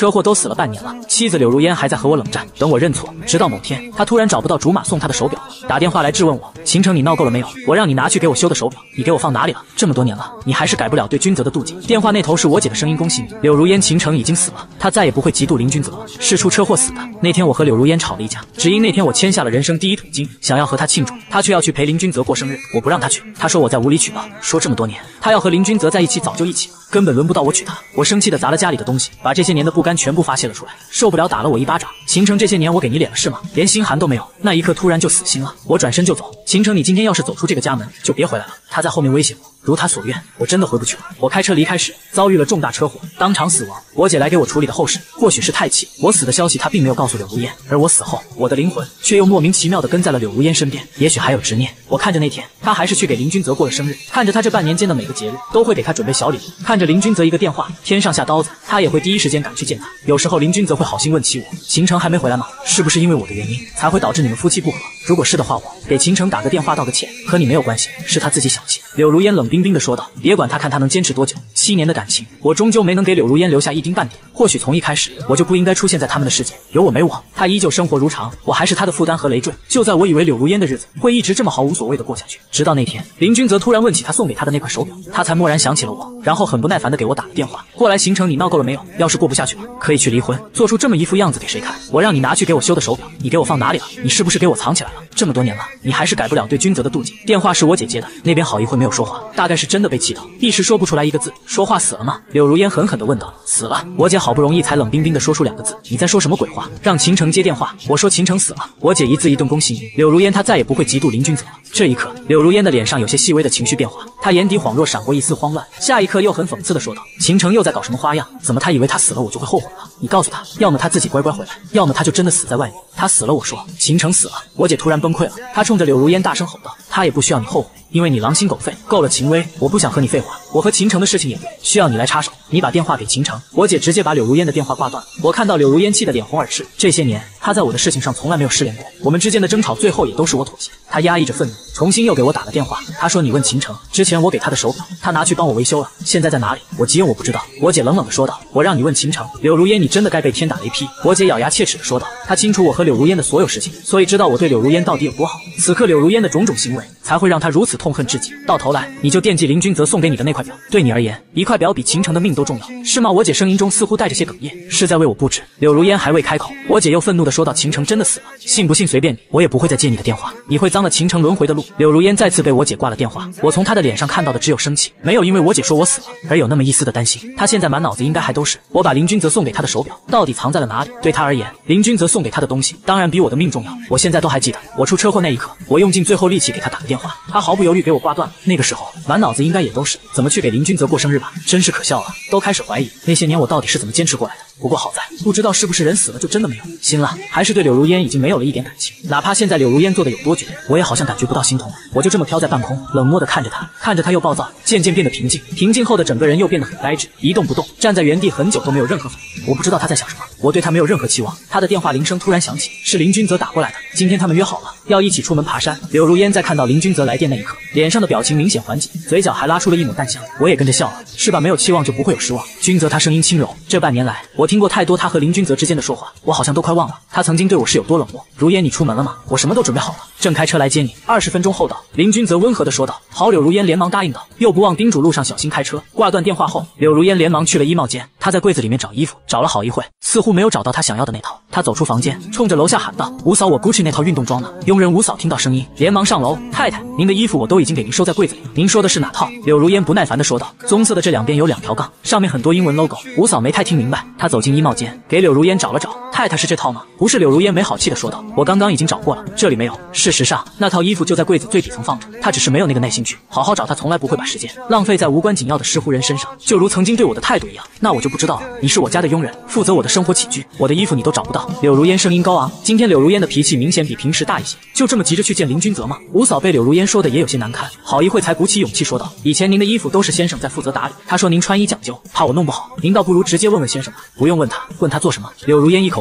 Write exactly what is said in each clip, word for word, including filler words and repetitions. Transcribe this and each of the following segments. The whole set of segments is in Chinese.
车祸都死了半年了，妻子柳如烟还在和我冷战，等我认错。直到某天，他突然找不到竹马送他的手表了，打电话来质问我：秦城，你闹够了没有？我让你拿去给我修的手表，你给我放哪里了？这么多年了，你还是改不了对君泽的妒忌。电话那头是我姐的声音，恭喜你，柳如烟，秦城已经死了，他再也不会嫉妒林君泽了，是出车祸死的。那天我和柳如烟吵了一架，只因那天我签下了人生第一桶金，想要和他庆祝，他却要去陪林君泽过生日，我不让他去，他说我在无理取闹，说这么多年他要和林君泽在一起，早就一起了，根本轮不到我娶她。我生气的砸了家里的东西，把这些年的不甘全部发泄了出来，受不了打了我一巴掌。秦城，这些年我给你脸了是吗？连心寒都没有。那一刻突然就死心了，我转身就走。秦城，你今天要是走出这个家门，就别回来了。他在后面威胁我，如他所愿，我真的回不去了。我开车离开时遭遇了重大车祸，当场死亡。我姐来给我处理的后事，或许是太气，我死的消息她并没有告诉柳如烟，而我死后，我的灵魂却又莫名其妙的跟在了柳如烟身边，也许还有执念。我看着那天，他还是去给林君泽过了生日，看着他这半年间的每个节日都会给他准备小礼物，看着林君泽一个电话，天上下刀子，他也会第一时间赶去见他。有时候林君泽会好心问起我，秦城还没回来吗？是不是因为我的原因才会导致你们夫妻不和？如果是的话，我给秦城打个电话道个歉，和你没有关系，是他自己小气。柳如烟冷冰冰的说道，别管他，看他能坚持多久。七年的感情，我终究没能给柳如烟留下一丁半点，或许从一开始我就不应该出现在他们的世界，有我没我，他依旧生活如常，我还是他的负担和累赘。就在我以为柳如烟的日子会一直这么毫无所谓的过下去，直到那天林君泽突然问起他送给他的那块手表，他才蓦然想起了我，然后很不耐烦的给我打了电话过来。秦城，你闹够了没有？要是过不下去了，可以去离婚，做出这么一副样子给谁看？我让你拿去给我修的手表，你给我放哪里了？你是不是给我藏起来了？这么多年了，你还是改不了对君泽的妒忌。电话是我姐接的，那边好一会没有说话，大概是真的被气到，一时说不出来一个字。说话死了吗？柳如烟狠狠地问道。死了。我姐好不容易才冷冰冰地说出两个字，你在说什么鬼话？让秦城接电话。我说秦城死了。我姐一字一顿恭喜你。柳如烟她再也不会嫉妒林君泽了。这一刻，柳如烟的脸上有些细微的情绪变化，她眼底恍若闪过一丝慌乱，下一刻又很讽刺地说道：秦城又在搞什么花样？怎么他以为他死了我就会后悔了？你告诉他，要么他自己乖乖回来，要么他就真的死在外面。他死了，我说秦城死了。我姐突然崩溃了，她冲着柳如烟大声吼道：他也不需要你后悔，因为你狼心狗肺，够了秦薇，我不想和你废话，我和秦城的事情也对，需要你来插手。你把电话给秦城。我姐直接把柳如烟的电话挂断了。我看到柳如烟气得脸红耳赤，这些年她在我的事情上从来没有失联过，我们之间的争吵最后也都是我妥协。她压抑着愤怒，重新又给我打了电话。她说你问秦城，之前我给他的手表，他拿去帮我维修了，现在在哪里？我急用我不知道。我姐冷冷地说道，我让你问秦城。柳如烟，你真的该被天打雷劈。我姐咬牙切齿地说道，她清楚我和柳如烟的所有事情，所以知道我对柳如烟到底有多好。此刻柳如烟的种种行为才会让她如此痛恨至极，到头来你就惦记林君泽送给你的那块表，对你而言，一块表比秦城的命都重要，是吗？我姐声音中似乎带着些哽咽，是在为我不值。柳如烟还未开口，我姐又愤怒地说道，秦城真的死了，信不信随便你，我也不会再接你的电话，你会脏了秦城轮回的路。柳如烟再次被我姐挂了电话，我从她的脸上看到的只有生气，没有因为我姐说我死了而有那么一丝的担心。她现在满脑子应该还都是我把林君泽送给她的手表到底藏在了哪里。对她而言，林君泽送给她的东西当然比我的命重要。我现在都还记得，我出车祸那一刻，我用尽最后力气给她打个电话，她毫不犹豫给我挂断了。那个时候满脑子应该也都是怎么去给林君泽过生日吧，真是可笑啊，都开始怀疑那些年我到底是怎么坚持过来的。不过好在不知道是不是人死了就真的没有心了，还是对柳如烟已经没有了一点感情。哪怕现在柳如烟做的有多绝，我也好像感觉不到心痛了。我就这么飘在半空，冷漠地看着她，看着她又暴躁，渐渐变得平静，平静后的整个人又变得很呆滞，一动不动，站在原地很久都没有任何反应。我不知道她在想什么，我对她没有任何期望。她的电话铃声突然响起，是林君泽打过来的，今天他们约好了要一起出门爬山。柳如烟在看到林君泽来电那一刻，脸上的表情明显缓解，嘴角还拉出了一抹淡笑。我也跟着笑了，是吧？没有期望就不会有失望。君泽他声音轻柔，这半年来我听过太多他和林君泽之间的说话，我好像都快忘了他曾经对我是有多冷漠。如烟，你出门了吗？我什么都准备好了，正开车来接你，二十分钟后到。林君泽温和地说道。好，柳如烟连忙答应道，又不忘叮嘱路上小心开车。挂断电话后，柳如烟连忙去了衣帽间，她在柜子里面找衣服，找了好一会，似乎没有找到她想要的那套。她走出房间，冲着楼下喊道，吴嫂，我 Gucci 那套运动装呢？佣人吴嫂听到声音，连忙上楼，太太，您的衣服我都已经给您收在柜子里，您说的是哪套？柳如烟不耐烦地说道。棕色的这两边有两条杠，上面很多英文 logo。吴嫂没太听明白，她走进衣帽间，给柳如烟找了找，太太是这套吗？不是。柳如烟没好气地说道，我刚刚已经找过了，这里没有。事实上，那套衣服就在柜子最底层放着，她只是没有那个耐心去好好找，她从来不会把时间浪费在无关紧要的失乎人身上，就如曾经对我的态度一样。那我就不知道了，你是我家的佣人，负责我的生活起居，我的衣服你都找不到。柳如烟声音高昂，今天柳如烟的脾气明显比平时大一些，就这么急着去见林君泽吗？吴嫂被柳如烟说的也有些难堪，好一会才鼓起勇气说道，以前您的衣服都是先生在负责打理，他说您穿衣讲究，怕我弄不好，您倒不如直接问问先生吧。不用问他，问他做什么？柳如烟一口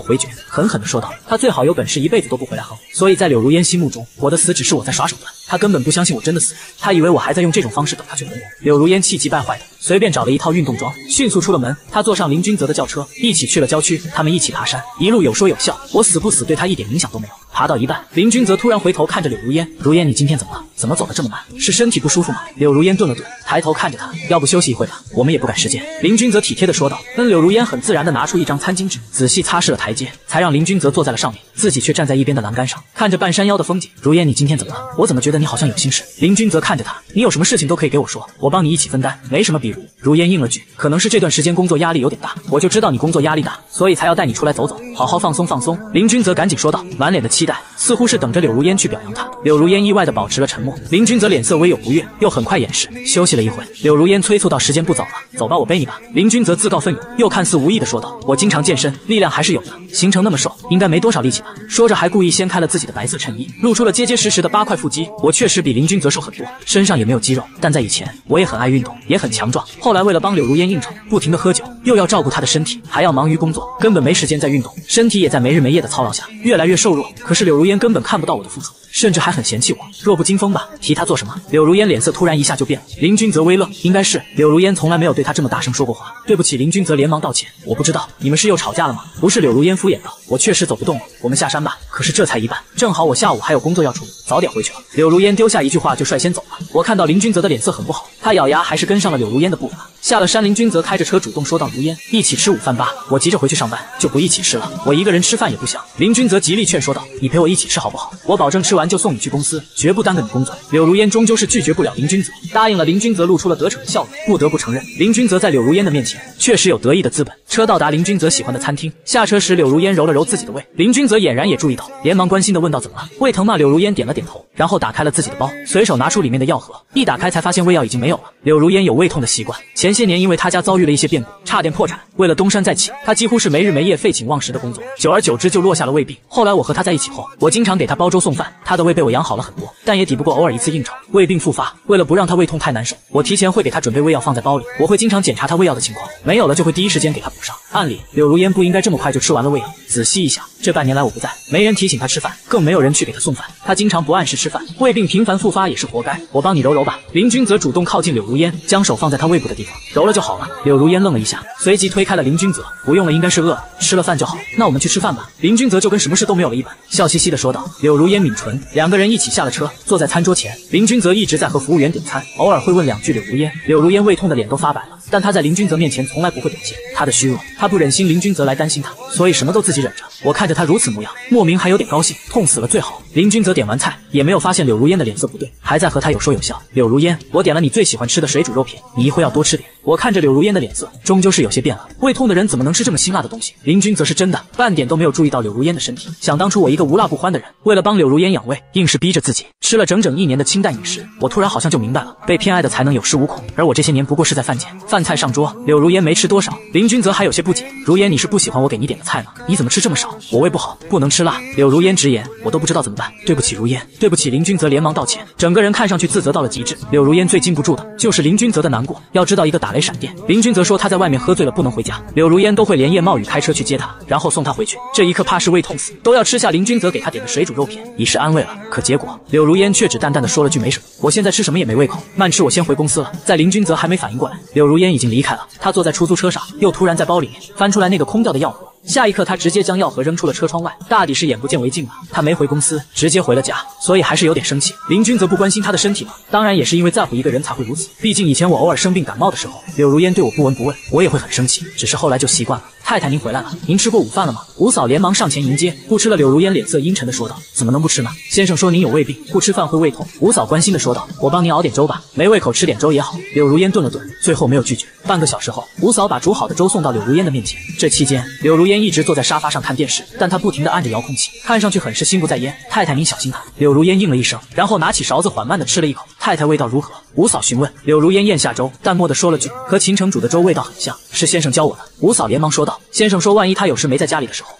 回绝，狠狠地说道：“他最好有本事一辈子都不回来恨我。”所以在柳如烟心目中，我的死只是我在耍手段，他根本不相信我真的死了，他以为我还在用这种方式等他去哄我。柳如烟气急败坏的，随便找了一套运动装，迅速出了门。他坐上林君泽的轿车，一起去了郊区。他们一起爬山，一路有说有笑，我死不死对他一点影响都没有。爬到一半，林君泽突然回头看着柳如烟：“如烟，你今天怎么了？怎么走得这么慢？是身体不舒服吗？”柳如烟顿了顿，抬头看着他：“要不休息一会吧，我们也不赶时间。”林君泽体贴地说道。跟柳如烟很自然地拿出一张餐巾纸，仔细擦拭了台阶，才让林君泽坐在了上面，自己却站在一边的栏杆上，看着半山腰的风景。“如烟，你今天怎么了？我怎么觉得你好像有心事？”林君泽看着他：“你有什么事情都可以给我说，我帮你一起分担，没什么。”比如如烟应了句：“可能是这段时间工作压力有点大，我就知道你工作压力大，所以才要带你出来走走，好好放松放松。”林君泽赶紧说道，满脸的期待，似乎是等着柳如烟去表扬他。柳如烟意外地保持了沉默。林君泽脸色微有不悦，又很快掩饰。休息了一会，柳如烟催促到：“时间不早了，走吧，我背你吧。”林君泽自告奋勇，又看似无意地说道：“我经常健身，力量还是有的，形成那么瘦，应该没多少力气吧？”说着还故意掀开了自己的白色衬衣，露出了结结实实的八块腹肌。我确实比林君泽瘦很多，身上也没有肌肉，但在以前我也很爱运动，也很强壮。后来为了帮柳如烟应酬，不停地喝酒，又要照顾她的身体，还要忙于工作，根本没时间在运动，身体也在没日没夜的操劳下越来越瘦弱。可是柳如烟根本看不到我的付出，甚至还很嫌弃我，弱不禁风吧？提他做什么？柳如烟脸色突然一下就变了。林君泽微愣，应该是柳如烟从来没有对他这么大声说过话。对不起，林君泽连忙道歉，我不知道，你们是又吵架了吗？不是。柳如烟敷衍道，我确实走不动了，我们下山吧。可是这才一半，正好我下午还有工作要处理，早点回去了。柳如烟丢下一句话就率先走了。我看到林君泽的脸色很不好，他咬牙还是跟上了柳如烟的步伐。下了山，林君泽开着车主动说道：“如烟，一起吃午饭吧。”我急着回去上班，就不一起吃了，我一个人吃饭也不想。林君泽极力劝说道：“你陪我一起吃好不好？我保证吃完就送你去公司，绝不耽搁你工作。”柳如烟终究是拒绝不了林君泽，答应了。林君泽露出了得逞的笑容。不得不承认，林君泽在柳如烟的面前确实有得意的资本。车到达林君泽喜欢的餐厅，下车时柳如烟揉了揉自己的胃，林君泽俨然也注意到，连忙关心地问道：“怎么了？胃疼吗？”柳如烟点了点头，然后打开了自己的包，随手拿出里面的药盒，一打开才发现胃药已经没有了。柳如烟有胃痛的习惯，前些年因为她家遭遇了一些变故，差点破产，为了东山再起，她几乎是没日没夜废寝忘食的工作，久而久之就落下了胃病。后来我和她在一起后，我经常给她煲粥送饭，她的胃被我养好了很多，但也抵不过偶尔一次应酬，胃病复发。为了不让她胃痛太难受，我提前会给她准备胃药放在包里，我会经常检查她胃药的情况，没有了就会第一时间给她补上。按理柳如烟不应该这么快就吃完了胃药，仔细一想，这半年来我不在，没人提醒她吃饭，更没有人去给她送饭，她经常不按时吃饭，胃病频繁复发也是活该。我帮你揉揉吧。林君泽主动靠近柳如烟，将手放在她胃部的地方，揉了就好了。柳如烟愣了一下，随即推开了林君泽：“不用了，应该是饿了，吃了饭就好。那我们去吃饭吧。”林君泽就跟什么事都没有了一般，笑嘻嘻地说道。柳如烟抿唇，两个人一起下了车，坐在餐桌前。林君泽一直在和服务员点餐，偶尔会问两句柳如烟。柳如烟胃痛的脸都发白了，但她在林君泽面前从来不会表现她的虚弱，她不忍心林君泽来担心她，所以什么都自己忍着。我看着她如此模样，莫名还有点高兴，痛死了最好。林君泽点完菜，也没有发现柳如烟的脸色不对，还在和她有说有笑。柳如烟，我点了你最喜欢吃的水煮肉片，你一会要多吃点。我看着柳如烟的脸色，终究是有些变了。胃痛的人怎么能吃这么辛辣的东西？林君则是真的半点都没有注意到柳如烟的身体。想当初我一个无辣不欢的人，为了帮柳如烟养胃，硬是逼着自己吃了整整一年的清淡饮食。我突然好像就明白了，被偏爱的才能有恃无恐，而我这些年不过是在犯贱。饭菜上桌，柳如烟没吃多少，林君则还有些不解：如烟，你是不喜欢我给你点的菜吗？你怎么吃这么少？我胃不好，不能吃辣。柳如烟直言，我都不知道怎么办，对不起如烟，对不起。林君则连忙道歉，整个人看上去自责到了极致。柳如烟最禁不住的就是林君则的难过。要知道一个打雷闪电，林君则说他在外面喝醉了不能回家，柳如烟都会连夜冒雨开车去接他，然后送他回去。这一刻怕是胃痛死，都要吃下林君则给他点的水煮肉片，以示安慰了。可结果柳如烟却只淡淡的说了句没什么，我现在吃什么也没胃口，慢吃，我先回公司了。在林君则还没反应过来，柳如烟已经离开了。他坐在出租车上，又突然在包里面翻出来那个空掉的药盒。下一刻，他直接将药盒扔出了车窗外，大抵是眼不见为净了。他没回公司，直接回了家，所以还是有点生气。林君则不关心他的身体吗？当然也是因为在乎一个人才会如此。毕竟以前我偶尔生病感冒的时候，柳如烟对我不闻不问，我也会很生气。只是后来就习惯了。太太，您回来了，您吃过午饭了吗？吴嫂连忙上前迎接。不吃了。柳如烟脸色阴沉的说道。怎么能不吃呢？先生说您有胃病，不吃饭会胃痛。吴嫂关心的说道。我帮您熬点粥吧，没胃口吃点粥也好。柳如烟顿了顿，最后没有拒绝。半个小时后，吴嫂把煮好的粥送到柳如烟的面前。这期间，柳如烟一直坐在沙发上看电视，但她不停地按着遥控器，看上去很是心不在焉。太太您小心她。柳如烟应了一声，然后拿起勺子缓慢地吃了一口。太太味道如何？吴嫂询问。柳如烟咽下粥，淡漠地说了句，和秦城煮的粥味道很像，是先生教我的。吴嫂连忙说道。先生说万一他有时没在家里的时候，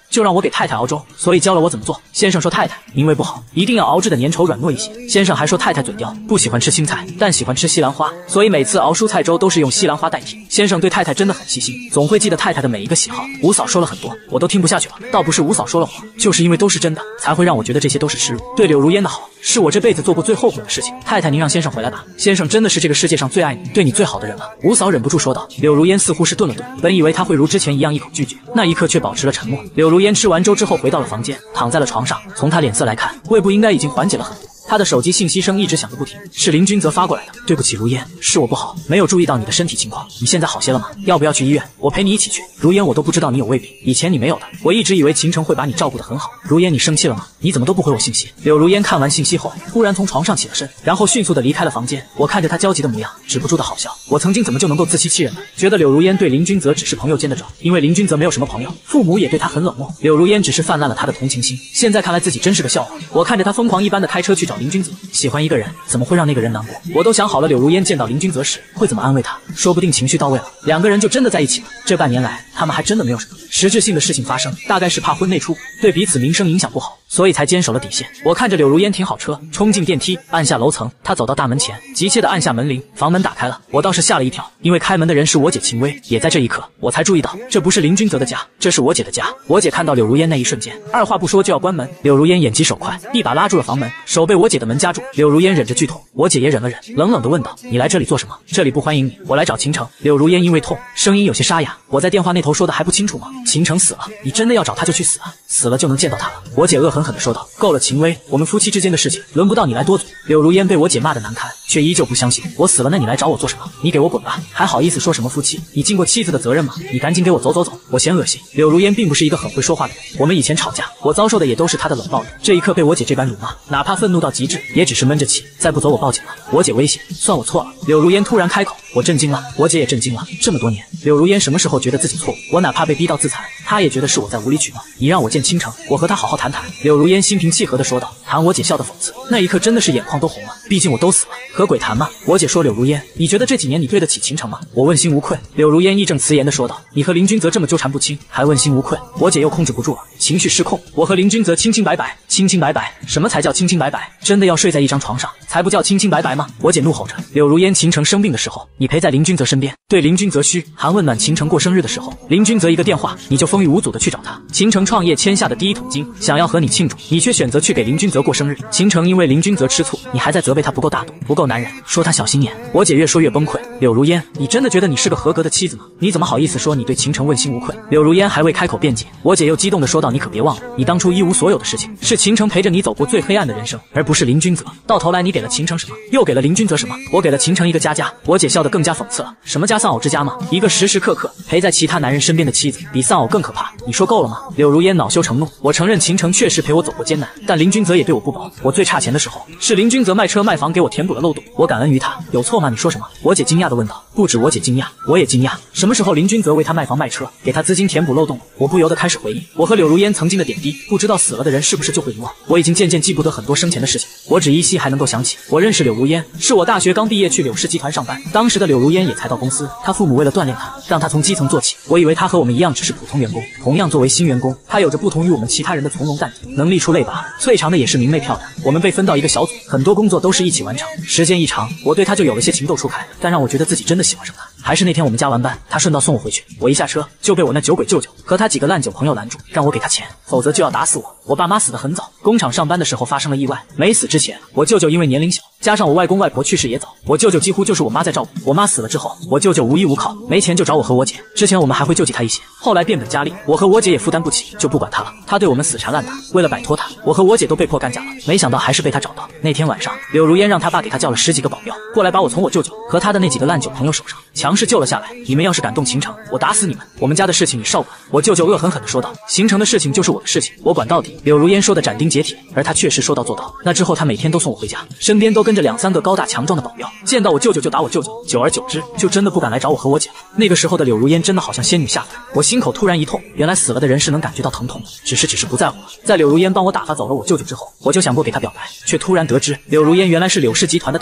就让我给太太熬粥，所以教了我怎么做。先生说太太您胃不好，一定要熬制的粘稠软糯一些。先生还说太太嘴刁，不喜欢吃青菜，但喜欢吃西兰花，所以每次熬蔬菜粥都是用西兰花代替。先生对太太真的很细心，总会记得太太的每一个喜好。吴嫂说了很多，我都听不下去了。倒不是吴嫂说了谎，就是因为都是真的，才会让我觉得这些都是耻辱。对柳如烟的好，是我这辈子做过最后悔的事情。太太，您让先生回来吧，先生真的是这个世界上最爱你、对你最好的人了。吴嫂忍不住说道。柳如烟似乎是顿了顿，本以为他会如之前一样一口拒绝，那一刻却保持了沉默。柳如烟吃完粥之后回到了房间，躺在了床上。从他脸色来看，胃部应该已经缓解了很多。他的手机信息声一直响个不停，是林君泽发过来的。对不起，如烟，是我不好，没有注意到你的身体情况。你现在好些了吗？要不要去医院？我陪你一起去。如烟，我都不知道你有胃病，以前你没有的，我一直以为秦城会把你照顾得很好。如烟，你生气了吗？你怎么都不回我信息？柳如烟看完信息后，忽然从床上起了身，然后迅速的离开了房间。我看着他焦急的模样，止不住的好笑。我曾经怎么就能够自欺欺人呢？觉得柳如烟对林君泽只是朋友间的找，因为林君泽没有什么朋友，父母也对他很冷漠。柳如烟只是泛滥了他的同情心，现在看来自己真是个笑话。我看着他疯狂一般的开车去找林君泽，喜欢一个人怎么会让那个人难过？我都想好了，柳如烟见到林君泽时会怎么安慰他，说不定情绪到位了，两个人就真的在一起了。这半年来，他们还真的没有什么实质性的事情发生，大概是怕婚内出轨，对彼此名声影响不好，所以才坚守了底线。我看着柳如烟停好车，冲进电梯，按下楼层。她走到大门前，急切地按下门铃，房门打开了。我倒是吓了一跳，因为开门的人是我姐秦薇。也在这一刻，我才注意到这不是林君泽的家，这是我姐的家。我姐看到柳如烟那一瞬间，二话不说就要关门。柳如烟眼疾手快，一把拉住了房门，手被我姐的门夹住。柳如烟忍着剧痛，我姐也忍了忍，冷冷地问道：“你来这里做什么？这里不欢迎你，我来找秦城。”柳如烟因为痛，声音有些沙哑。我在电话那头说的还不清楚吗？秦城死了，你真的要找他就去死啊，死了就能见到他了。我姐恶狠狠地说道：“够了，秦薇，我们夫妻之间的事情轮不到你来多嘴。”柳如烟被我姐骂得难堪，却依旧不相信我死了，那你来找我做什么？你给我滚吧！还好意思说什么夫妻？你尽过妻子的责任吗？你赶紧给我走走走，我嫌恶心。柳如烟并不是一个很会说话的人，我们以前吵架，我遭受的也都是她的冷暴力。这一刻被我姐这般辱骂，哪怕愤怒到极致，也只是闷着气，再不走我报警了。我姐威胁，算我错了。柳如烟突然开口，我震惊了，我姐也震惊了。这么多年，柳如烟什么时候觉得自己错误？我哪怕被逼到自残，她也觉得是我在无理取闹。你让我见倾城，我和他好好谈谈。柳如烟心平气和地说道。谈我姐笑得讽刺，那一刻真的是眼眶都红了。毕竟我都死了，和鬼谈嘛。我姐说，柳如烟，你觉得这几年你对得起秦城吗？我问心无愧。柳如烟义正辞严地说道。你和林君泽这么纠缠不清，还问心无愧？我姐又控制不住了，情绪失控。我和林君泽清清白白，清清白白，什么才叫清清白白？真的要睡在一张床上才不叫清清白白吗？我姐怒吼着。柳如烟，秦城生病的时候，你陪在林君泽身边，对林君泽嘘寒问暖。秦城过生日的时候，林君泽一个电话，你就风雨无阻的去找他。秦城创业签下的第一桶金，想要和你庆祝，你却选择去给林君泽过生日。秦城因为林君泽吃醋，你还在责备他不够大度，不够男人，说他小心眼。我姐越说越崩溃。柳如烟，你真的觉得你是个合格的妻子吗？你怎么好意思说你对秦城问心无愧？柳如烟还未开口辩解，我姐又激动地说道：“你可别忘了，你当初一无所有的事情，是秦城陪着你走过最黑暗的人生，而不是林君泽。到头来你给了秦城什么？又给了林君泽什么？我给了秦城一个家家。”我姐笑得更加讽刺了：“什么家丧偶之家吗？一个时时刻刻陪在其他男人身边的妻子，比丧偶更可怕。你说够了吗？”柳如烟恼羞成怒，我承认秦城确实陪我走过艰难，但林君泽也对我不薄。我最差钱的时候，是林君泽卖车卖房给我填补了漏洞，我感恩于他，有错吗？你说什么？我姐惊讶地问道。不止我姐惊讶，我也惊讶。什么时候林君泽为他卖房卖车，给他资金填补漏洞？我不由得开始回忆我和柳如烟曾经的点滴。不知道死了的人是不是就会遗忘？我已经渐渐记不得很多生前的事情，我只依稀还能够想起，我认识柳如烟，是我大学刚毕业去柳氏集团上班，当时的柳如烟也才到公司，她父母为了锻炼她，让她从基层做起。我以为她和我们一样只是普通员工，同样作为新员工，她有着不同于我们其他人的从容淡定，能力出类拔萃，长的也是明媚漂亮。我们被分到一个小组，很多工作都是一起完成，时间一长，我对她就有了些情窦初开，但让我觉得自己真的喜欢上她，还是那天我们加完班，她顺道送我回去，我一下车就被我那酒鬼舅舅和他几个烂酒朋友拦住，让我给他钱，否则就要打死我。我爸妈死得很早，工厂上班的时候发生了意外，没死之前，我舅舅因为年龄小，加上我外公外婆去世也早，我舅舅几乎就是我妈在照顾。我妈死了之后，我舅舅无依无靠，没钱就找我和我姐，之前我们还会救济他一些，后来变本加厉，我和我姐也负担不起，就不管他了。他对我们死缠烂打，为了摆脱他，我和我姐都被迫干架了，没想到还是被他找到。那天晚上，柳如烟让他爸给他叫了十几个保镖过来，把我从我舅舅和他的那几个烂酒朋友手上强势救了下来。你们要是敢动秦城，我打死你们！我们家的事情你少管。我舅舅恶狠狠地说道。行程的事情就是我的事情，我管到底。柳如烟说的斩钉截铁，而他确实说到做到。那之后他每天都送我回家，身边都跟着两三个高大强壮的保镖，见到我舅舅就打我舅舅，久而久之就真的不敢来找我和我姐了。那个时候的柳如烟真的好像仙女下凡，我心口突然一痛，原来死了的人是能感觉到疼痛的，只是只是不在乎了。在柳如烟帮我打发走了我舅舅之后，我就想过给他表白，却突然得知柳如烟原来是柳氏集团的大小姐。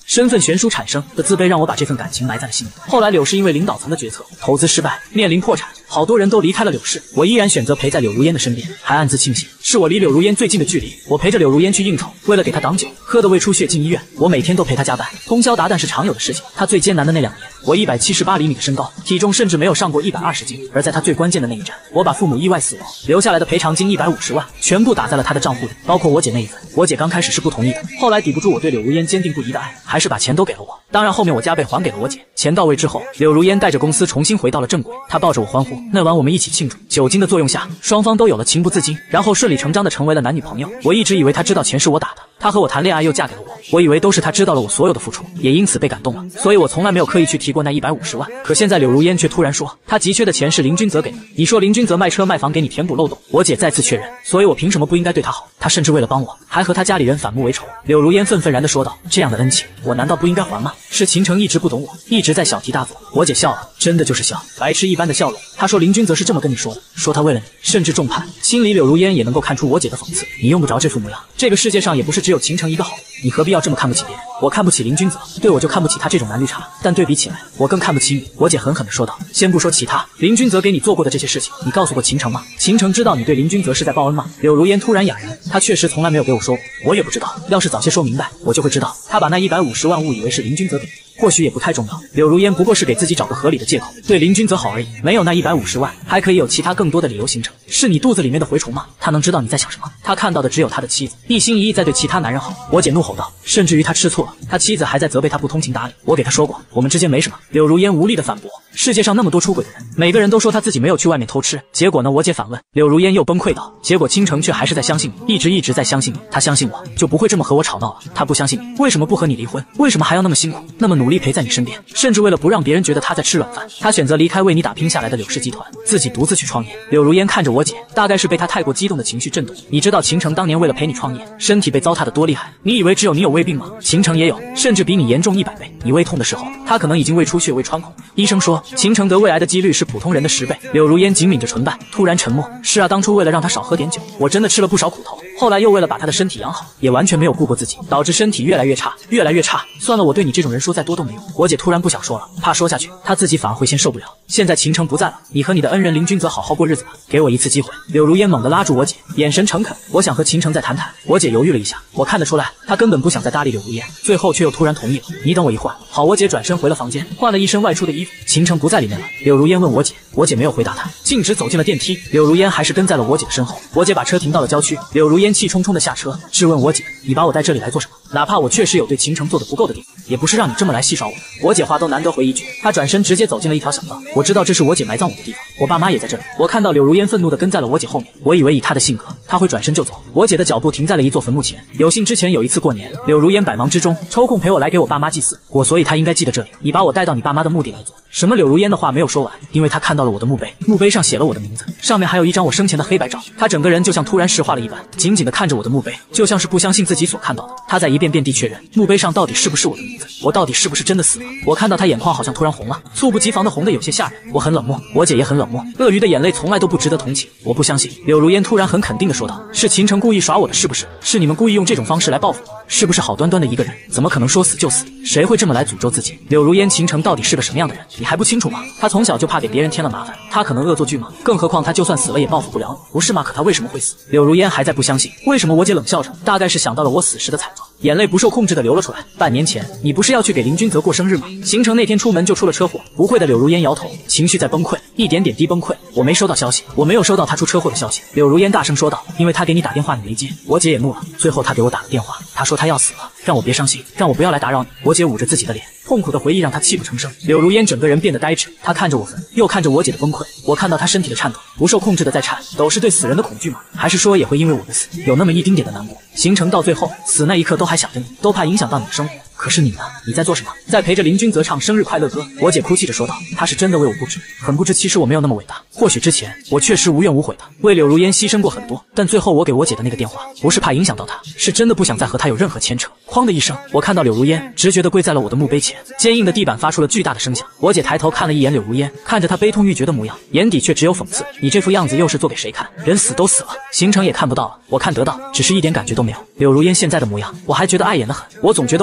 身份悬殊产生的自卑让我把这份感情埋在了心里。后来柳氏因为领导层的决策，投资失败，面临破产，好多人都离开了柳氏，我依然选择陪在柳如烟的身边，还暗自庆幸是我离柳如烟最近的距离。我陪着柳如烟去应酬，为了给她挡酒，喝得胃出血进医院，我每天都陪她加班，通宵达旦是常有的事情。她最艰难的那两年，我一百七十八厘米的身高，体重甚至没有上过一百二十斤。而在她最关键的那一战，我把父母意外死亡留下来的赔偿金一百五十万全部打在了她的账户里，包括我姐那一份。我姐刚开始是不同意的，后来抵不住我对柳如烟坚定不移的爱，还是把钱都给了我。当然后面我加倍还给了我姐。钱到位之后，柳如烟带着公司重新回到了正轨，她抱着我欢呼。那晚我们一起庆祝，酒精的作用下，双方都有了情不自禁，然后顺理成章的成为了男女朋友。我一直以为她知道钱是我打的，她和我谈恋爱又嫁给了我，我以为都是她知道了我所有的付出，也因此被感动了，所以我从来没有刻意去提过那一百五十万。可现在柳如烟却突然说，她急缺的钱是林君泽给的。你说林君泽卖车卖房给你填补漏洞，我姐再次确认，所以我凭什么不应该对她好？她甚至为了帮我，还和她家里人反目为仇。柳如烟愤愤然地说道，这样的恩情，我难道不应该还吗？是秦城一直不懂我，一直在小题大做。我姐笑了，真的就是笑，白痴一般的笑容。她说林君泽是这么跟你说的，说他为了你甚至众叛亲离。柳如烟也能够看出我姐的讽刺，你用不着这副模样，这个世界上也不是只有秦城一个好人，你何必要这么看不起别人？我看不起林君泽，对我就看不起他这种蓝绿茶，但对比起来，我更看不起你。我姐狠狠地说道。先不说其他，林君泽给你做过的这些事情，你告诉过秦城吗？秦城知道你对林君泽是在报恩吗？柳如烟突然哑然，他确实从来没有给我说过，我也不知道，要是早些说明白，我就会知道他把那一百五十万误以为是林君泽给的。或许也不太重要，柳如烟不过是给自己找个合理的借口，对林君泽好而已。没有那一百五十万，还可以有其他更多的理由形成。是你肚子里面的蛔虫吗？他能知道你在想什么？他看到的只有他的妻子，一心一意在对其他男人好。我姐怒吼道，甚至于他吃醋了，他妻子还在责备他不通情达理。我给他说过，我们之间没什么。柳如烟无力的反驳，世界上那么多出轨的人，每个人都说他自己没有去外面偷吃，结果呢？我姐反问。柳如烟又崩溃道，结果倾城却还是在相信你，一直一直在相信你。他相信我，就不会这么和我吵闹了。他不相信你，为什么不和你离婚？为什么还要那么辛苦，那么努力陪在你身边？甚至为了不让别人觉得他在吃软饭，他选择离开为你打拼下来的柳氏集团，自己独自去创业。柳如烟看着我姐，大概是被他太过激动的情绪震动。你知道秦城当年为了陪你创业，身体被糟蹋得多厉害？你以为只有你有胃病吗？秦城也有，甚至比你严重一百倍。你胃痛的时候，他可能已经胃出血、胃穿孔。医生说，秦城得胃癌的几率是普通人的十倍。柳如烟紧抿着唇瓣，突然沉默。是啊，当初为了让他少喝点酒，我真的吃了不少苦头。后来又为了把他的身体养好，也完全没有顾过自己，导致身体越来越差，越来越差。算了，我对你这种人说再多都没用。我姐突然不想说了，怕说下去，她自己反而会先受不了。现在秦城不在了，你和你的恩人林君泽好好过日子吧，给我一次机会。柳如烟猛地拉住我姐，眼神诚恳，我想和秦城再谈谈。我姐犹豫了一下，我看得出来，她根本不想再搭理柳如烟，最后却又突然同意了。你等我一会儿。好，我姐转身回了房间，换了一身外出的衣服。秦城不在里面了。柳如烟问我姐，我姐没有回答她，径直走进了电梯。柳如烟还是跟在了我姐的身后。我姐把车停到了郊区，柳如烟气冲冲的下车，质问我姐，你把我带这里来做什么？哪怕我确实有对秦城做的不够的地方，也不是让你这么来戏耍我。我姐话都难得回一句，她转身直接走进了一条小道。我知道这是我姐埋葬我的地方，我爸妈也在这里。我看到柳如烟愤怒地跟在了我姐后面，我以为以她的性格，她会转身就走。我姐的脚步停在了一座坟墓前。有幸之前有一次过年，柳如烟百忙之中抽空陪我来给我爸妈祭祀，我所以她应该记得这里。你把我带到你爸妈的墓地来做什么？柳如烟的话没有说完，因为她看到了我的墓碑，墓碑上写了我的名字，上面还有一张我生前的黑白照。她整个人就像突然石化了一般，紧紧地看着我的墓碑，就像是不相信自己所看到的。她在一遍遍地确认墓碑上到底是不是我的名字，我到底是不是真的死了。我看到她眼眶好像突然红了，猝不及防的红的有些吓人。我很冷漠，我姐也很冷漠。鳄鱼的眼泪从来都不值得同情，我不相信。柳如烟突然很肯定地说道，是秦城故意耍我的，是不是？是你们故意用这种方式来报复我，是不是？好端端的一个人，怎么可能说死就死？谁会这么来诅咒自己？柳如烟，秦城到底是个什么样的人，你还不清楚吗？他从小就怕给别人添了麻烦，他可能恶作剧吗？更何况他就算死了也报复不了你，不是吗？可他为什么会死？柳如烟还在不相信，为什么？我姐冷笑着，大概是想到了我死时的惨状，眼泪不受控制的流了出来。半年前，你不是要去给林君泽过生日吗？秦城那天出门就出了车祸。不会的，柳如烟摇头，情绪在崩溃，一点点地崩溃。我没收到消息，我没有收到他出车祸的消息。柳如烟大声说道，因为他给你打电话你没接。我姐也怒了，最后他给我打了电话，他说他要死了，让我别伤心，让我不要来打扰你。我姐捂着自己的脸，痛苦的回忆让她泣不成声。柳如烟整个人变得呆滞，她看着我坟，又看着我姐的崩溃。我看到她身体的颤抖，不受控制的在颤抖，是对死人的恐惧吗？还是说也会因为我的死有那么一丁点的难过？行程到最后，死那一刻都还想着你，都怕影响到你的生活。可是你呢？你在做什么？在陪着林君泽唱生日快乐歌。我姐哭泣着说道，他是真的为我不值，很不值。其实我没有那么伟大，或许之前我确实无怨无悔的为柳如烟牺牲过很多，但最后我给我姐的那个电话，不是怕影响到她，是真的不想再和她有任何牵扯。哐的一声，我看到柳如烟直觉地跪在了我的墓碑前，坚硬的地板发出了巨大的声响。我姐抬头看了一眼柳如烟，看着她悲痛欲绝的模样，眼底却只有讽刺。你这副样子又是做给谁看？人死都死了，行程也看不到了，我看得到，只是一点感觉都没有。柳如烟现在的模样，我还觉得碍眼的很。我总觉得我不能沦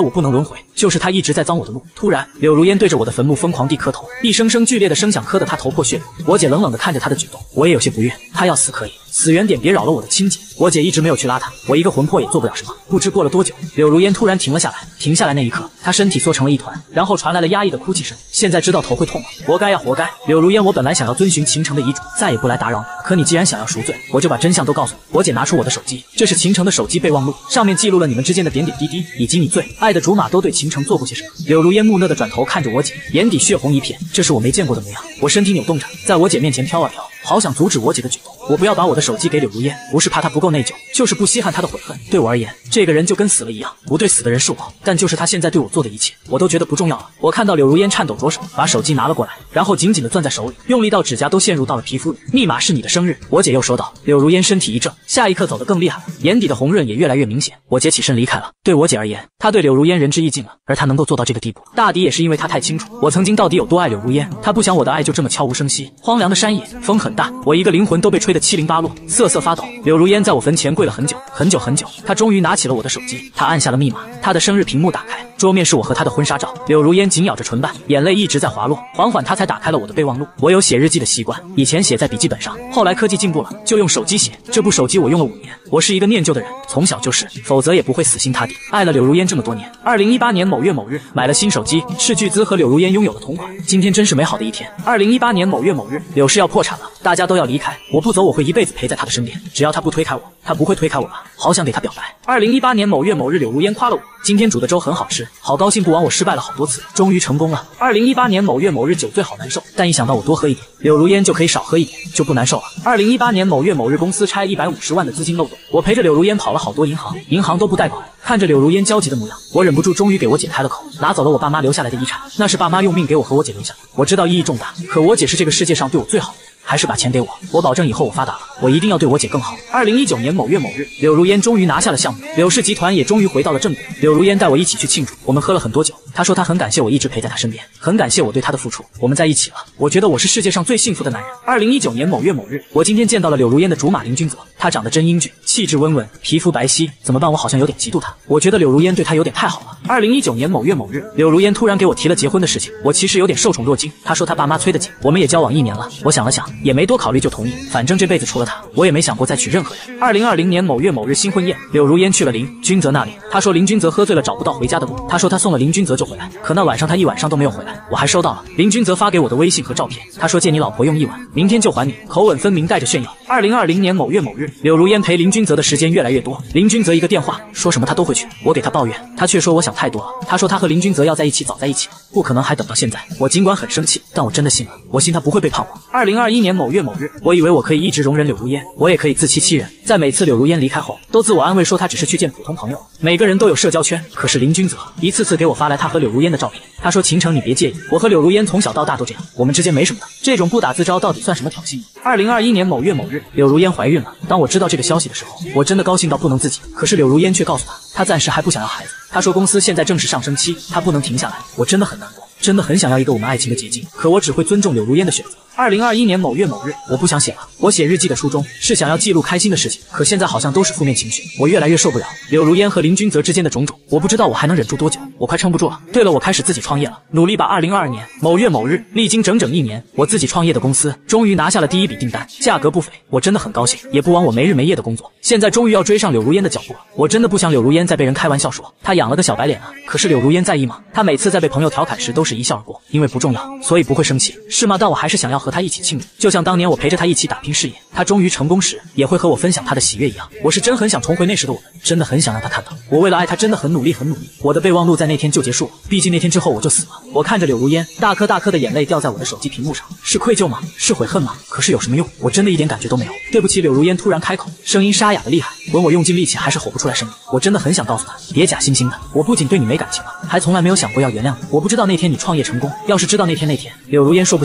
轮回，就是他一直在脏我的路。突然，柳如烟对着我的坟墓疯狂地磕头，一声声剧烈的声响磕得他头破血流。我姐冷冷地看着他的举动，我也有些不悦。他要死可以，死远点，别扰了我的清静。我姐一直没有去拉他，我一个魂魄也做不了什么。不知过了多久，柳如烟突然停了下来。停下来那一刻，她身体缩成了一团，然后传来了压抑的哭泣声。现在知道头会痛了，活该呀，活该！柳如烟，我本来想要遵循秦城的遗嘱，再也不来打扰你，可你既然想要赎罪，我就把真相都告诉你。我姐拿出我的手机，这是秦城的手机备忘录，上面记录了你们之间的点点滴滴，以及你最爱的竹马都对秦城做过些什么。柳如烟木讷地转头看着我姐，眼底血红一片，这是我没见过的模样。我身体扭动着，在我姐面前飘啊飘，好想阻止我姐的举动。我不要把我的手机给柳如烟，不是怕她不够内疚，就是不稀罕她的悔恨。对我而言，这个人就跟死了一样，不对死的人是我，但就是他现在对我做的一切，我都觉得不重要了。我看到柳如烟颤抖着手，把手机拿了过来，然后紧紧地攥在手里，用力到指甲都陷入到了皮肤里。密码是你的生日，我姐又说道。柳如烟身体一怔，下一刻走得更厉害了，眼底的红润也越来越明显。我姐起身离开了。对我姐而言，她对柳如烟仁至义尽了，而她能够做到这个地步，大抵也是因为她太清楚我曾经到底有多爱柳如烟。她不想我的爱就这么悄无声息。荒凉的山野，风很大，我一个灵魂都被吹得七零八落，瑟瑟发抖。柳如烟在我坟前跪了很久很久很久，她终于拿起了我的手机，她按下了密码，她的生日屏幕打开，桌面是我和她的婚纱照。柳如烟紧咬着唇瓣，眼泪一直在滑落，缓缓她才打开了我的备忘录。我有写日记的习惯，以前写在笔记本上，后来科技进步了，就用手机写。这部手机我用了五年，我是一个念旧的人，从小就是，否则也不会死心塌地爱了柳如烟这么多年。二零一八年某月某日，买了新手机，斥巨资和柳如烟拥有了同款。今天真是美好的一天。二零一八年某月某日，柳氏要破产了，大家都要离开，我不走，我会一辈子陪在她的身边，只要她不推开我，她不会推开我吧？好想给她表白。二零一八年某月某日，柳如烟夸了我，今天煮的粥很好吃，好高兴不枉我失败了好多次，终于成功了。二零一八年某月某日，酒醉好难受，但一想到我多喝一点，柳如烟就可以少喝一点，就不难受了。二零一八年某月某日，公司拆一百五十万的资金漏洞，我陪着柳如烟跑了好多银行，银行都不贷款。看着柳如烟焦急的模样，我忍不住终于给我姐开了口，拿走了我爸妈留下来的遗产，那是爸妈用命给我和我姐留下的，我知道意义重大，可我姐是这个世界上对我最好的人，还是把钱给我，我保证以后我发达了，我一定要对我姐更好。二零一九年某月某日，柳如烟终于拿下了项目，柳氏集团也终于回到了正轨。柳如烟带我一起去庆祝，我们喝了很多酒，她说她很感谢我一直陪在她身边，很感谢我对她的付出，我们在一起了，我觉得我是世界上最幸福的男人。二零一九年某月某日，我今天见到了柳如烟的竹马林君泽，他长得真英俊，气质温文，皮肤白皙，怎么办？我好像有点嫉妒他，我觉得柳如烟对他有点太好了。二零一九年某月某日，柳如烟突然给我提了结婚的事情，我其实有点受宠若惊，她说她爸妈催得紧，我们也交往一年了，我想了想，也没多考虑就同意，反正这辈子除了他，我也没想过再娶任何人。二零二零年某月某日新婚宴，柳如烟去了林君泽那里，她说林君泽喝醉了找不到回家的路，她说她送了林君泽就回来，可那晚上他一晚上都没有回来。我还收到了林君泽发给我的微信和照片，他说借你老婆用一晚，明天就还你，口吻分明带着炫耀。二零二零年某月某日，柳如烟陪林君泽的时间越来越多，林君泽一个电话说什么他都会去，我给他抱怨，他却说我想太多了，他说他和林君泽要在一起早在一起了，不可能还等到现在。我尽管很生气，但我真的信了，我信他不会背叛我。二零二一年某月某日，我以为我可以一直容忍柳如烟，我也可以自欺欺人，在每次柳如烟离开后，都自我安慰说他只是去见普通朋友，每个人都有社交圈，可是林君泽一次次给我发来他和柳如烟的照片，他说秦城你别介意，我和柳如烟从小到大都这样，我们之间没什么的，这种不打自招到底算什么挑衅？二零二一年某月某日，柳如烟怀孕了，当我知道这个消息的时候，我真的高兴到不能自己，可是柳如烟却告诉他，她暂时还不想要孩子，她说公司现在正是上升期，她不能停下来，我真的很难过，真的很想要一个我们爱情的结晶，可我只会尊重柳如烟的选择。二零二一年某月某日，我不想写了，我写日记的初衷是想要记录开心的事情，可现在好像都是负面情绪，我越来越受不了柳如烟和林君泽之间的种种，我不知道我还能忍住多久，我快撑不住了。对了，我开始自己创业了，努力把二零二二年某月某日，历经整整一年，我自己创业的公司终于拿下了第一笔订单，价格不菲，我真的很高兴，也不枉我没日没夜的工作，现在终于要追上柳如烟的脚步了。我真的不想柳如烟再被人开玩笑说她养了个小白脸啊，可是柳如烟在意吗？她每次在被朋友调侃时都是一笑而过，因为不重要，所以不会生气，是吗？但我还是想要和她一起庆祝，就像当年我陪着她一起打拼事业，她终于成功时也会和我分享她的喜悦一样，我是真很想重回那时的我们，真的很想让她看到我为了爱她真的很努力很努力。我的备忘录在那天就结束了，毕竟那天之后我就死了。我看着柳如烟大颗大颗的眼泪掉在我的手机屏幕上，是愧疚吗？是悔恨吗？可是有什么用？我真的一点感觉都没有。对不起。柳如烟突然开口，声音沙哑的厉害，闻我用尽力气还是吼不出来声音。我真的很想告诉她，别假惺惺的，我不仅对你没感情了，还从来没有想过要原谅你。我不知道那天你创业成功，要是知道那天那天，柳如烟说不下去了。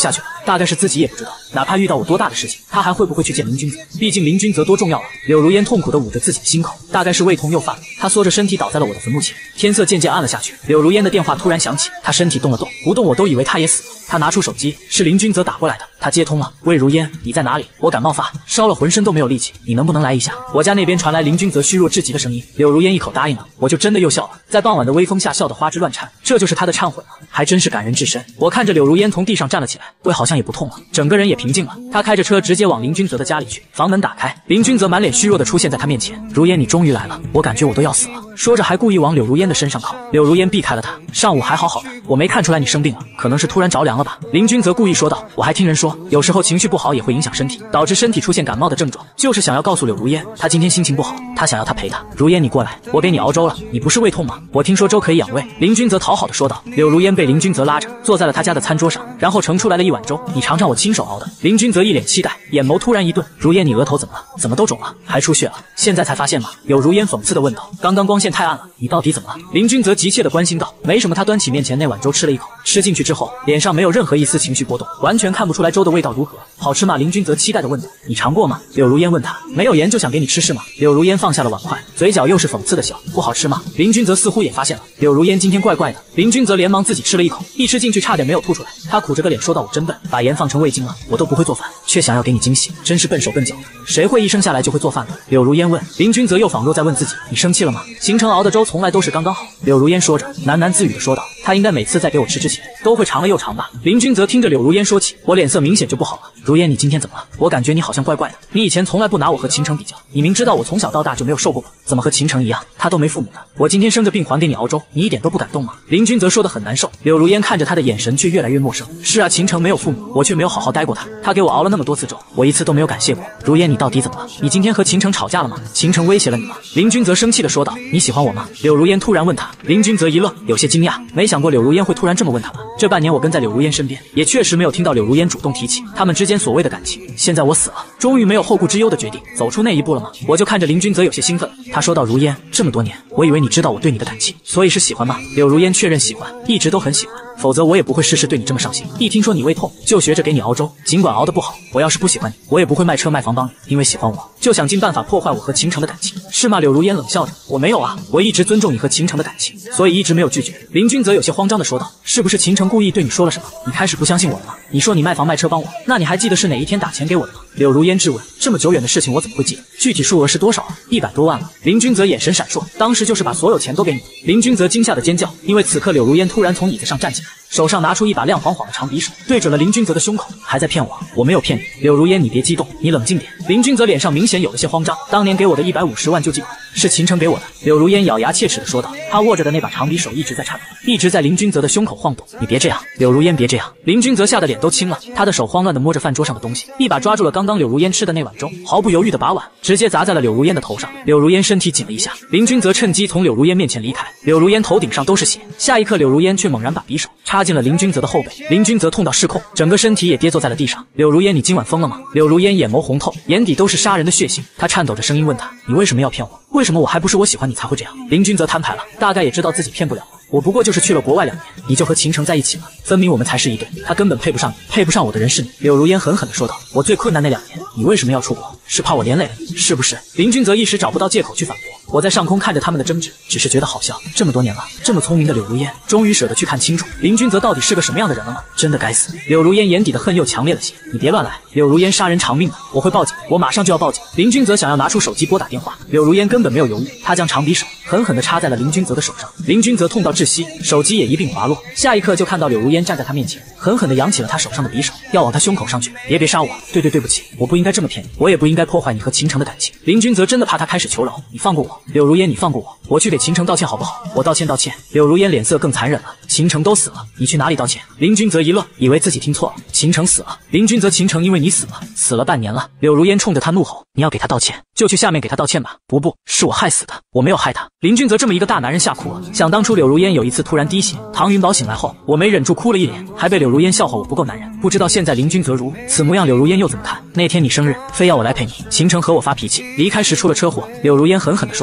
大概是自己也不知道，哪怕遇到我多大的事情，他还会不会去见林君泽？毕竟林君泽多重要啊！柳如烟痛苦地捂着自己的心口，大概是胃痛又犯了，她缩着身体倒在了我的坟墓前。天色渐渐暗了下去，柳如烟的电话突然响起，她身体动了动，不动我都以为她也死了。她拿出手机，是林君泽打过来的，她接通了。魏如烟，你在哪里？我感冒发烧了，浑身都没有力气，你能不能来一下？我家那边传来林君泽虚弱至极的声音。柳如烟一口答应了，我就真的又笑了，在傍晚的微风下笑得花枝乱颤，这就是她的忏悔了，还真是感人至深。我看着柳如烟从地上站了起来，胃好像也不痛了，整个人也平静了。她开着车直接往林君泽的家里去，房门打开，林君泽满脸虚弱的出现在她面前。如烟，你终于来了，我感觉我都要死了。说着还故意往柳如烟的身上靠。柳如烟避开了他，上午还好好的，我没看出来你生病了，可能是突然着凉了吧。林君泽故意说道，我还听人说，有时候情绪不好也会影响身体，导致身体出现感冒的症状，就是想要告诉柳如烟，他今天心情不好，他想要他陪他。如烟，你过来，我给你熬粥了，你不是胃痛吗？我听说粥可以养胃。林君泽讨好的说道。柳如烟被林君泽拉着坐在了他家的餐桌上，然后盛出来了一碗粥，你尝尝我亲手熬的。林君泽一脸期待，眼眸突然一顿，如烟，你额头怎么了？怎么都肿了，还出血了？现在才发现吗？柳如烟讽刺的问道。刚刚光线太暗了，你到底怎么了？林君泽急切的关心道。没什么，他端起面前那碗粥吃了一口，吃进去之后脸上没有任何一丝情绪波动，完全看不出来粥的味道如何，好吃吗？林君泽期待的问道。你尝过吗？柳如烟问他。没有盐就想给你吃是吗？柳如烟放下了碗筷，嘴角又是讽刺的笑。不好吃吗？林君泽似乎也发现了柳如烟今天怪怪的，林君泽连忙自己吃了一口，一吃进去差点没有吐出来，他苦着个脸说道，我真笨，把盐放成味精了，我都不会做饭，却想要给你惊喜，真是笨手笨脚的，谁会一生下来就会做饭呢？柳如烟问。林君泽又仿若在问自己，你生气了吗？行程熬的粥从来都是刚刚好。柳如烟说着喃喃自语的说道，他应该每次在给我吃之前都会尝了又尝吧。林君泽听着柳如烟说起，我脸色明显就不好了。如烟，你今天怎么了？我感觉你好像怪怪的，你以前从来不拿我和秦城比较，你明知道我从小到大就没有受过苦，怎么和秦城一样，他都没父母的，我今天生着病还给你熬粥，你一点都不感动吗？林君泽说得很难受。柳如烟看着他的眼神却越来越陌生。是啊，秦城没有父母，我却没有好好待过他，他给我熬了那么多次粥，我一次都没有感谢过。如烟，你到底怎么了？你今天和秦城吵架了吗？秦城威胁了你吗？林君泽生气的说道。你喜欢我吗？柳如烟突然问他。林君泽一愣，有些惊讶，没想过柳如烟会突然这么问他吧。这半年我跟在柳如烟身边，也确实没有听到柳如烟主动提起他们之间所谓的感情。现在我死了，终于没有后顾之忧的决定走出那一步了吗？我就看着林君泽有些兴奋，他说道，如烟，这么多年我以为你知道我对你的感情，所以是喜欢吗？柳如烟确认喜欢，一直都很喜欢，否则我也不会事事对你这么上心。一听说你胃痛，就学着给你熬粥，尽管熬得不好，我要是不喜欢你，我也不会卖车卖房帮你，因为喜欢我就想尽办法破坏我和秦城的感情，是吗？柳如烟冷笑着，我没有啊，我一直尊重你和秦城的感情，所以一直没有拒绝。林君泽有些慌张的说道，是不是秦城故意对你说了什么？你开始不相信我了吗？你说你卖房卖车帮我，那你还记得是哪一天打钱给我的吗？柳如烟质问。这么久远的事情我怎么会记得？具体数额是多少啊？一百多万了。林君泽眼神闪烁，当时就是把所有钱都给你。林君泽惊吓的尖叫，因为此刻柳如烟突然从椅子上站起来，手上拿出一把亮晃晃的长匕首，对准了林君泽的胸口。还在骗我？我没有骗你。柳如烟，你别激动，你冷静点。林君泽脸上明显有了些慌张，当年给我的一百五十万救济款是秦城给我的。柳如烟咬牙切齿的说道，他握着的那把长匕首一直在颤抖，一直在林君泽的胸口晃动。你别这样，柳如烟别这样。林君泽吓得脸都青了，他的手慌乱的摸着饭桌上的东西，一把抓住了刚刚柳如烟吃的那碗粥，毫不犹豫的把碗直接砸在了柳如烟的头上。柳如烟身体紧了一下，林君泽趁机从柳如烟面前离开。柳如烟头顶上都是血，下一刻柳如烟却猛然把匕首插进了林君泽的后背，林君泽痛到失控，整个身体也跌坐在了地上。柳如烟，你今晚疯了吗？柳如烟眼眸红透，眼底都是杀人的血腥，他颤抖着声音问他，你为什么要骗我？为什么我还不是我喜欢你才会这样？林君泽摊牌了，大概也知道自己骗不了我，我不过就是去了国外两年，你就和秦城在一起了，分明我们才是一对，他根本配不上你，配不上我的人是你。柳如烟狠狠地说道，我最困难那两年，你为什么要出国？是怕我连累了你，是不是？林君泽一时找不到借口去反驳。我在上空看着他们的争执，只是觉得好笑。这么多年了，这么聪明的柳如烟，终于舍得去看清楚林君泽到底是个什么样的人了吗？真的该死！柳如烟眼底的恨又强烈了些。你别乱来，柳如烟杀人偿命的，我会报警，我马上就要报警。林君泽想要拿出手机拨打电话，柳如烟根本没有犹豫，他将长匕首狠狠地插在了林君泽的手上。林君泽痛到窒息，手机也一并滑落。下一刻就看到柳如烟站在他面前，狠狠地扬起了他手上的匕首，要往他胸口上去。别别杀我！对对对不起，我不应该这么骗你，我也不应该破坏你和秦城的感情。林君泽真的怕他开始求饶，你放过我，柳如烟，你放过我，我去给秦城道歉好不好？我道歉道歉。柳如烟脸色更残忍了，秦城都死了，你去哪里道歉？林君泽一愣，以为自己听错了，秦城死了。林君泽，秦城因为你死了，死了半年了。柳如烟冲着他怒吼，你要给他道歉，就去下面给他道歉吧。不不，是我害死的，我没有害他。林君泽这么一个大男人吓哭了。想当初柳如烟有一次突然滴血，唐云宝醒来后，我没忍住哭了一脸，还被柳如烟笑话我不够男人。不知道现在林君泽如此模样，柳如烟又怎么看？那天你生日，非要我来陪你，秦城和我发脾气，离开时出了车祸。柳如烟狠狠地说道。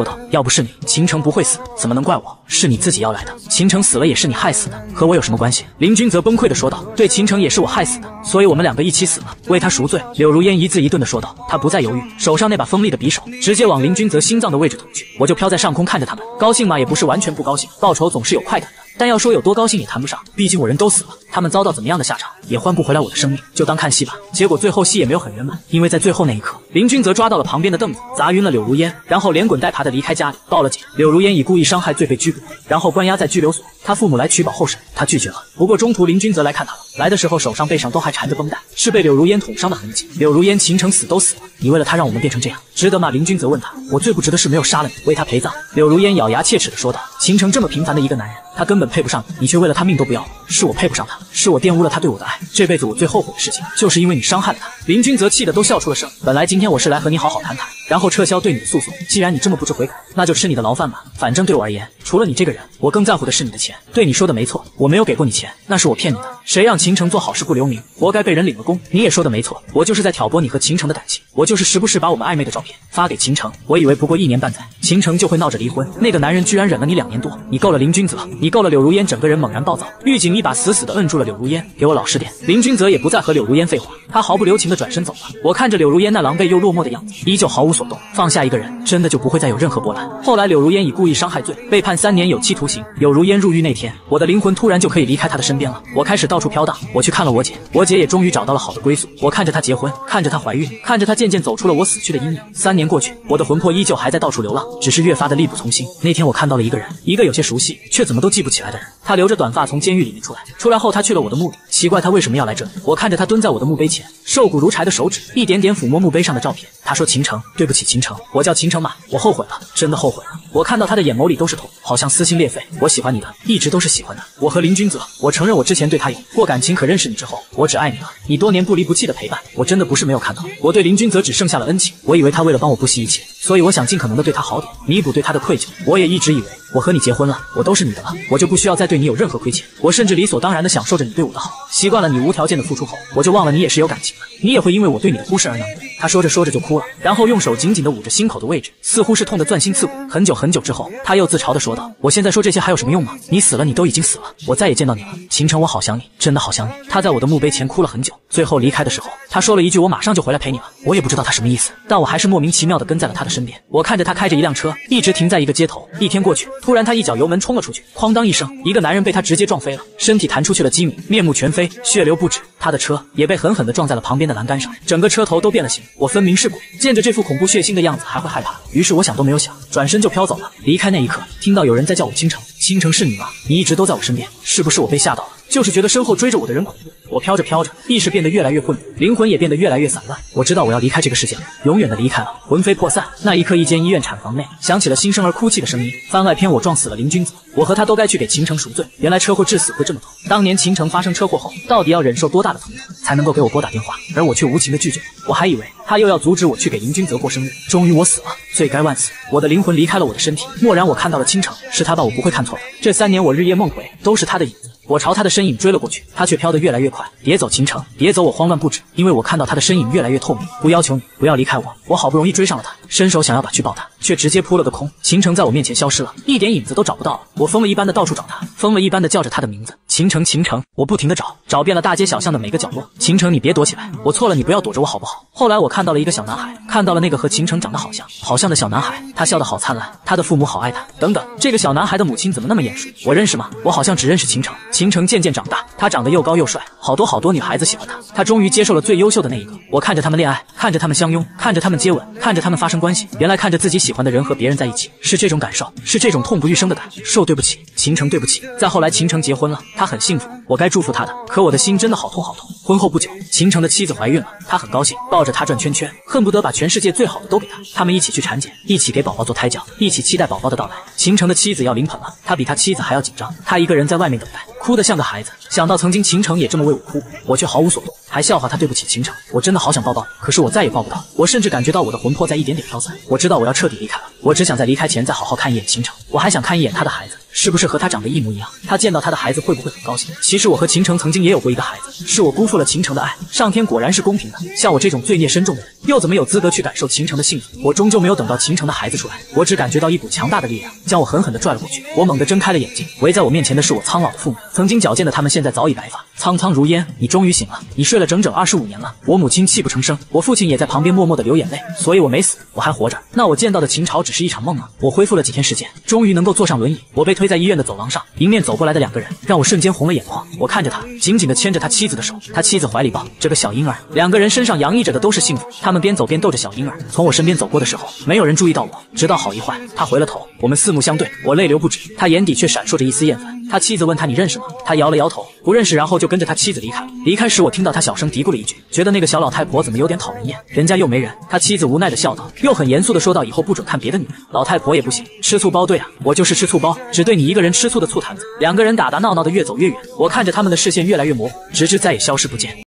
说道：“要不是你，秦城不会死，怎么能怪我？是你自己要来的。秦城死了也是你害死的，和我有什么关系？”林君泽崩溃地说道：“对，秦城也是我害死的，所以我们两个一起死了，为他赎罪。”柳如烟一字一顿地说道，她不再犹豫，手上那把锋利的匕首直接往林君泽心脏的位置捅去。我就飘在上空看着他们，高兴嘛也不是完全不高兴，报仇总是有快感的。但要说有多高兴也谈不上，毕竟我人都死了，他们遭到怎么样的下场也换不回来我的生命，就当看戏吧。结果最后戏也没有很圆满，因为在最后那一刻，林君泽抓到了旁边的凳子，砸晕了柳如烟，然后连滚带爬的离开家里，报了警。柳如烟以故意伤害罪被拘捕，然后关押在拘留所。他父母来取保候审，他拒绝了。不过中途林君泽来看他了，来的时候手上背上都还缠着绷带，是被柳如烟捅伤的痕迹。柳如烟，秦城死都死了，你为了他让我们变成这样，值得吗？林君泽问他。我最不值的是没有杀了你，为他陪葬。柳如烟咬牙切齿地说道：“秦城这么平凡的一个男人，他根本配不上你，你却为了他命都不要了。是我配不上他，是我玷污了他对我的爱。这辈子我最后悔的事情，就是因为你伤害了他。”林君泽气得都笑出了声。本来今天我是来和你好好谈谈，然后撤销对你的诉讼。既然你这么不知悔改，那就吃你的牢饭吧。反正对我而言，除了你这个人，我更在乎的是你的钱。对，你说的没错，我没有给过你钱，那是我骗你的。谁让秦城做好事不留名，活该被人领了功。你也说的没错，我就是在挑拨你和秦城的感情，我就是时不时把我们暧昧的照片发给秦城。我以为不过一年半载，秦城就会闹着离婚，那个男人居然忍了你两年多。你够了，林君泽，你够了。柳如烟整个人猛然暴躁，狱警一把死死地摁住了柳如烟，给我老实点。林君泽也不再和柳如烟废话，他毫不留情地转身走了。我看着柳如烟那狼狈又落寞的样子，依旧毫无所动。放下一个人，真的就不会再有任何波澜。后来柳如烟以故意伤害罪被判三年有期徒刑。柳如烟入狱那天，我的灵魂突然就可以离开她的身边了。我开始到处飘荡，我去看了我姐，我姐也终于找到了好的归宿。我看着她结婚，看着她怀孕，看着她渐渐走出了我死去的阴影。三年过去，我的魂魄依旧还在到处流浪，只是越发的力不从心。那天我看到了一个人，一个有些熟悉却怎么都记不起来的人。他留着短发从监狱里面出来，出来后他去了我的墓里。奇怪他为什么要来这里？我看着他蹲在我的墓碑前，瘦骨如柴的手指一点点抚摸墓碑上的照片。他说：“秦城，对不起，秦城，我叫秦城马，我后悔了，真的后悔了。”我看到他的眼眸里都是痛，好像撕心裂肺。我喜欢你的，一直都是喜欢的。我和林君泽，我承认我之前对他有过感情，可认识你之后，我只爱你了。你多年不离不弃的陪伴，我真的不是没有看到。我对林君泽只剩下了恩情，我以为他为了帮我不惜一切，所以我想尽可能的对他好点，弥补对他的愧疚。我也一直以为我和你结婚了，我都是你的了，我就不需要再对你有任何亏欠。我甚至理所当然的享受着你对我的好，习惯了你无条件的付出后，我就忘了你也是有感情的，你也会因为我对你的忽视而难过。他说着说着就哭了，然后用手紧紧地捂着心口的位置，似乎是痛得钻心刺骨。很久很久之后，他又自嘲地说道：“我现在说这些还有什么用吗？你死了，你都已经死了，我再也见到你了，秦城，我好想你，真的好想你。”他在我的墓碑前哭了很久，最后离开的时候，他说了一句：“我马上就回来陪你了。”我也不知道他什么意思，但我还是莫名其妙地跟在了他的身边。我看着他开着一辆车，一直停在一个街头。一天过去，突然他一脚油门冲了出去，哐当一声，一个男人被他直接撞飞了，身体弹出去了几米，面目全非，血流不止。他的车也被狠狠地撞在了旁边的栏杆上，整个车头都变了形。我分明是鬼，见着这副恐怖血腥的样子还会害怕，于是我想都没有想，转身就飘走了。离开那一刻，听到有人在叫我倾城，倾城是你吗？你一直都在我身边，是不是我被吓到了？就是觉得身后追着我的人恐怖。我飘着飘着，意识变得越来越混沌，灵魂也变得越来越散乱。我知道我要离开这个世界了，永远的离开了，魂飞魄散。那一刻，一间医院产房内响起了新生儿哭泣的声音。番外篇：我撞死了林君子，我和他都该去给秦城赎罪。原来车祸致死会这么痛。当年秦城发生车祸后，到底要忍受多大的疼痛才能够给我拨打电话？而我却无情的拒绝。我还以为他又要阻止我去给林君泽过生日。终于我死了，罪该万死。我的灵魂离开了我的身体，蓦然我看到了倾城，是他吧？我不会看错的。这三年我日夜梦回，都是他的影子。我朝他的身影追了过去，他却飘得越来越快。别走，秦城，别走！我慌乱不止，因为我看到他的身影越来越透明。不要求你，不要离开我。我好不容易追上了他，伸手想要把去抱他，却直接扑了个空。秦城在我面前消失了，一点影子都找不到了。我疯了一般的到处找他，疯了一般的叫着他的名字，秦城，秦城！我不停的找，找遍了大街小巷的每个角落。秦城，你别躲起来，我错了，你不要躲着我好不好？后来我看到了一个小男孩，看到了那个和秦城长得好像好像的小男孩，他笑得好灿烂，他的父母好爱他。等等，这个小男孩的母亲怎么那么眼熟？我认识吗？我好像只认识秦城。秦城渐渐长大，他长得又高又帅，好多好多女孩子喜欢他。他终于接受了最优秀的那一个。我看着他们恋爱，看着他们相拥，看着他们接吻，看着他们发生关系。原来看着自己喜欢的人和别人在一起，是这种感受，是这种痛不欲生的感受。对不起，秦城，对不起。再后来，秦城结婚了，他很幸福，我该祝福他的。可我的心真的好痛好痛。婚后不久，秦城的妻子怀孕了，他很高兴，抱着她转圈圈，恨不得把全世界最好的都给他。他们一起去产检，一起给宝宝做胎教，一起期待宝宝的到来。秦城的妻子要临盆了，他比他妻子还要紧张，他一个人在外面等待，哭得像个孩子。想到曾经秦城也这么为我哭，我却毫无所动，还笑话他。对不起，秦城，我真的好想抱抱你，可是我再也抱不到。我甚至感觉到我的魂魄在一点点飘散。我知道我要彻底离开了，我只想在离开前再好好看一眼秦城，我还想看一眼他的孩子。 是不是和他长得一模一样？他见到他的孩子会不会很高兴？其实我和秦城曾经也有过一个孩子，是我辜负了秦城的爱。上天果然是公平的，像我这种罪孽深重的人，又怎么有资格去感受秦城的幸福？我终究没有等到秦城的孩子出来，我只感觉到一股强大的力量将我狠狠地拽了过去。我猛地睁开了眼睛，围在我面前的是我苍老的父母，曾经矫健的他们现在早已白发，苍苍如烟。你终于醒了，你睡了整整二十五年了。我母亲泣不成声，我父亲也在旁边默默地流眼泪。所以我没死，我还活着。那我见到的秦朝只是一场梦吗？我恢复了几天时间，终于能够坐上轮椅。我被推在医院的走廊上，迎面走过来的两个人让我瞬间红了眼眶。我看着他，紧紧地牵着他妻子的手，他妻子怀里抱着个小婴儿，两个人身上洋溢着的都是幸福。他们边走边逗着小婴儿，从我身边走过的时候，没有人注意到我，直到好一会，他回了头，我们四目相对，我泪流不止，他眼底却闪烁着一丝厌烦。他妻子问他你认识吗？他摇了摇头，不认识，然后就跟着他妻子离开。离开时，我听到他小声嘀咕了一句，觉得那个小老太婆怎么有点讨人厌，人家又没人。他妻子无奈地笑道，又很严肃地说道，以后不准看别的女人。老太婆也不行，吃醋包对啊，我就是吃醋包，只对你一个人吃醋的醋坛子。两个人打打闹闹的越走越远，我看着他们的视线越来越模糊，直至再也消失不见。